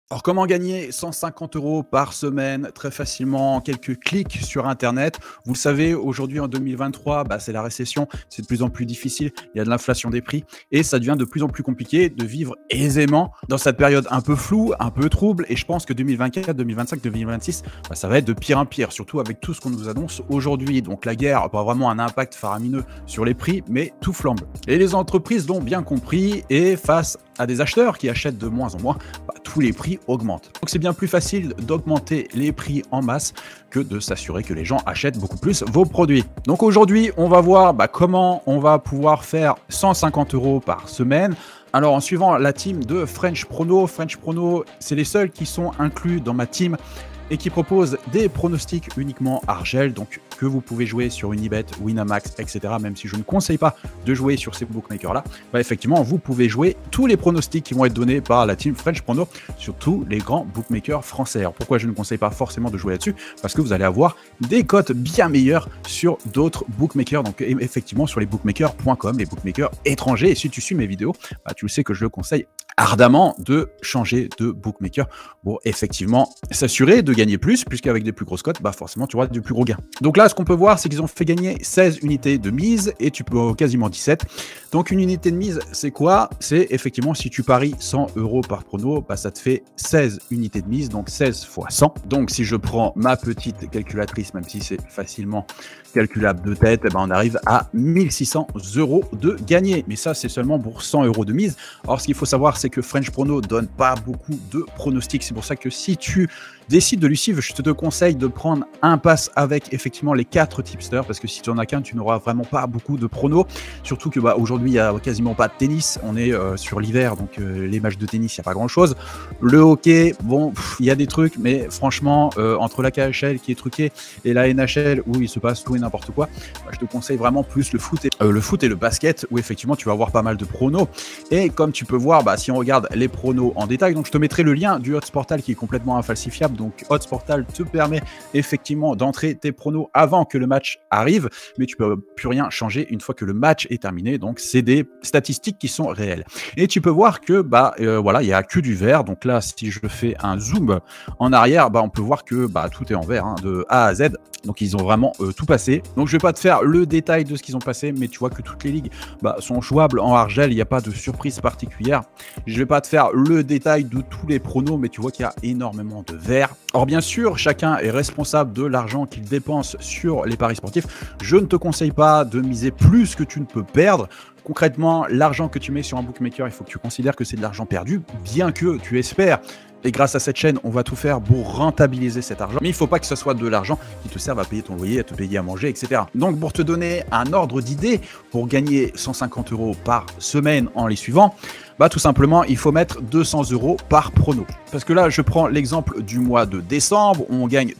Alors, comment gagner 150 € par semaine très facilement en quelques clics sur Internet? Vous le savez, aujourd'hui en 2023, c'est la récession, c'est de plus en plus difficile, il y a de l'inflation des prix et ça devient de plus en plus compliqué de vivre aisément dans cette période un peu floue, un peu trouble. Et je pense que 2024, 2025, 2026, ça va être de pire en pire, surtout avec tout ce qu'on nous annonce aujourd'hui. Donc la guerre n'a pas vraiment un impact faramineux sur les prix, mais tout flambe. Et les entreprises l'ont bien compris et face à des acheteurs qui achètent de moins en moins, tous les prix augmentent. Donc c'est bien plus facile d'augmenter les prix en masse que de s'assurer que les gens achètent beaucoup plus vos produits. Donc aujourd'hui, on va voir comment on va pouvoir faire 150 € par semaine. Alors en suivant la team de French Prono, c'est les seuls qui sont inclus dans ma team et qui propose des pronostics uniquement Argel, donc que vous pouvez jouer sur Unibet, Winamax, etc. Même si je ne conseille pas de jouer sur ces bookmakers-là, effectivement, vous pouvez jouer tous les pronostics qui vont être donnés par la team French Prono sur tous les grands bookmakers français. Alors pourquoi je ne conseille pas forcément de jouer là-dessus? Parce que vous allez avoir des cotes bien meilleures sur d'autres bookmakers, donc effectivement sur les bookmakers.com, les bookmakers étrangers. Et si tu suis mes vidéos, tu le sais que je le conseille ardemment de changer de bookmaker pour effectivement s'assurer de gagner plus, puisqu'avec des plus grosses cotes, forcément tu auras du plus gros gain. Donc là, ce qu'on peut voir, c'est qu'ils ont fait gagner 16 unités de mise et tu peux quasiment 17. Donc une unité de mise, c'est quoi? C'est effectivement si tu paries 100 € par prono, ça te fait 16 unités de mise, donc 16 fois 100. Donc si je prends ma petite calculatrice, même si c'est facilement calculable de tête, on arrive à 1600 € de gagné. Mais ça, c'est seulement pour 100 € de mise. Alors ce qu'il faut savoir, c'est que French Prono donne pas beaucoup de pronostics. C'est pour ça que si tu décides de lui suivre, je te conseille de prendre un pass avec effectivement les 4 tipsters, parce que si tu en as qu'un, tu n'auras vraiment pas beaucoup de pronos. Surtout que aujourd'hui, il n'y a quasiment pas de tennis. On est sur l'hiver, donc les matchs de tennis, il n'y a pas grand-chose. Le hockey, bon, il y a des trucs, mais franchement, entre la KHL qui est truquée et la NHL où il se passe tout et n'importe quoi, je te conseille vraiment plus le foot et le basket, où effectivement, tu vas avoir pas mal de pronos. Et comme tu peux voir, si on regarde les pronos en détail, donc je te mettrai le lien du Odds Portal qui est complètement infalsifiable. Donc Odds Portal te permet effectivement d'entrer tes pronos avant que le match arrive, mais tu peux plus rien changer une fois que le match est terminé. Donc c'est des statistiques qui sont réelles. Et tu peux voir que voilà, il y a que du vert. Donc là, si je fais un zoom en arrière, on peut voir que tout est en vert, de A à Z. Donc ils ont vraiment tout passé. Donc je vais pas te faire le détail de ce qu'ils ont passé, mais tu vois que toutes les ligues sont jouables en Argel. Il n'y a pas de surprise particulière. Je vais pas te faire le détail de tous les pronos, mais tu vois qu'il y a énormément de vert. Or bien sûr, chacun est responsable de l'argent qu'il dépense sur les paris sportifs. Je ne te conseille pas de miser plus que tu ne peux perdre. Concrètement, l'argent que tu mets sur un bookmaker, il faut que tu considères que c'est de l'argent perdu, bien que tu espères. Et grâce à cette chaîne, on va tout faire pour rentabiliser cet argent. Mais il ne faut pas que ce soit de l'argent qui te serve à payer ton loyer, à te payer à manger, etc. Donc pour te donner un ordre d'idée, pour gagner 150 € par semaine en les suivant, tout simplement, il faut mettre 200 € par prono. Parce que là, je prends l'exemple du mois de décembre, où on gagne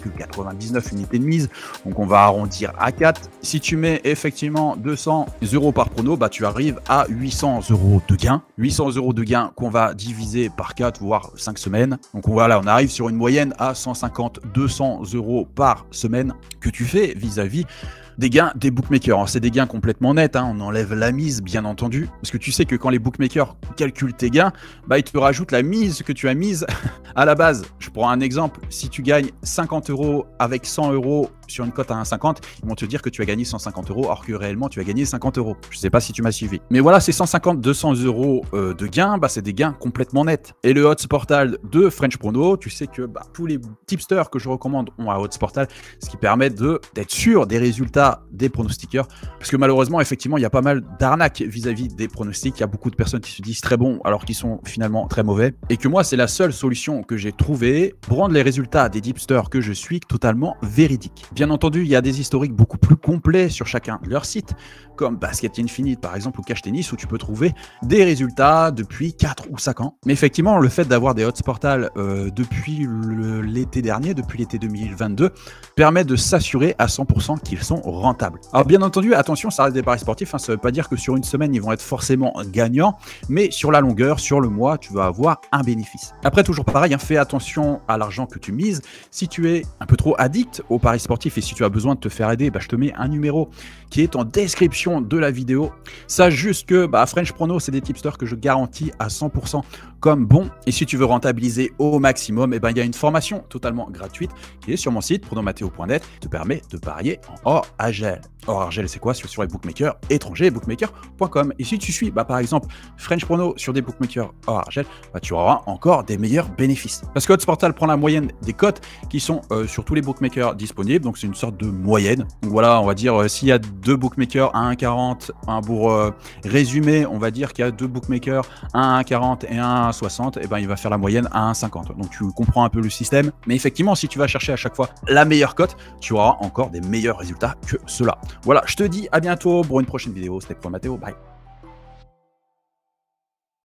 3,99 unités de mise. Donc on va arrondir à 4. Si tu mets effectivement 200 € par prono, tu arrives à 800 € de gain. 800 € de gain qu'on va diviser par 4, voire 5 semaines. Donc voilà, on arrive sur une moyenne à 150-200 € par semaine que tu fais vis-à-vis des gains des bookmakers. C'est des gains complètement nets, on enlève la mise bien entendu, parce que tu sais que quand les bookmakers calculent tes gains, ils te rajoutent la mise que tu as mise à la base. Je prends un exemple, si tu gagnes 50 € avec 100 € sur une cote à 1,50, ils vont te dire que tu as gagné 150 €, alors que réellement tu as gagné 50 €. Je sais pas si tu m'as suivi. Mais voilà, ces 150-200 € de gains, c'est des gains complètement nets. Et le Odds Portal de French Prono, tu sais que tous les tipsters que je recommande ont un Odds Portal, ce qui permet d'être sûr des résultats des pronostiqueurs, parce que malheureusement effectivement il y a pas mal d'arnaques vis-à-vis des pronostics. Il y a beaucoup de personnes qui se disent très bons alors qu'ils sont finalement très mauvais, et que moi c'est la seule solution que j'ai trouvée pour rendre les résultats des tipsters que je suis totalement véridiques. Bien entendu, il y a des historiques beaucoup plus complets sur chacun de leurs sites, comme Basket Infinite par exemple ou Cash Tennis, où tu peux trouver des résultats depuis 4 ou 5 ans. Mais effectivement, le fait d'avoir des Odds Portal depuis l'été dernier, depuis l'été 2022, permet de s'assurer à 100% qu'ils sont rentable. Alors bien entendu, attention, ça reste des paris sportifs, hein, ça ne veut pas dire que sur une semaine, ils vont être forcément gagnants, mais sur la longueur, sur le mois, tu vas avoir un bénéfice. Après, toujours pareil, hein, fais attention à l'argent que tu mises. Si tu es un peu trop addict aux paris sportifs et si tu as besoin de te faire aider, je te mets un numéro qui est en description de la vidéo. Sache juste que French Prono, c'est des tipsters que je garantis à 100% comme bon. Et si tu veux rentabiliser au maximum, il y a une formation totalement gratuite qui est sur mon site pronomateo.net qui te permet de parier en hors argel. Hors argel, c'est quoi? Sur les bookmakers étrangers, bookmaker.com. Et si tu suis par exemple French Prono sur des bookmakers hors argel, tu auras encore des meilleurs bénéfices. Parce que Odds Portal prend la moyenne des cotes qui sont sur tous les bookmakers disponibles. Donc c'est une sorte de moyenne. Donc voilà, on va dire s'il y a deux bookmakers à 1,40, pour résumer, on va dire qu'il y a deux bookmakers à 1,40 et 1,60, il va faire la moyenne à 1,50. Donc tu comprends un peu le système. Mais effectivement, si tu vas chercher à chaque fois la meilleure cote, tu auras encore des meilleurs résultats que cela. Voilà, je te dis à bientôt pour une prochaine vidéo. C'était Pronomateo. Bye.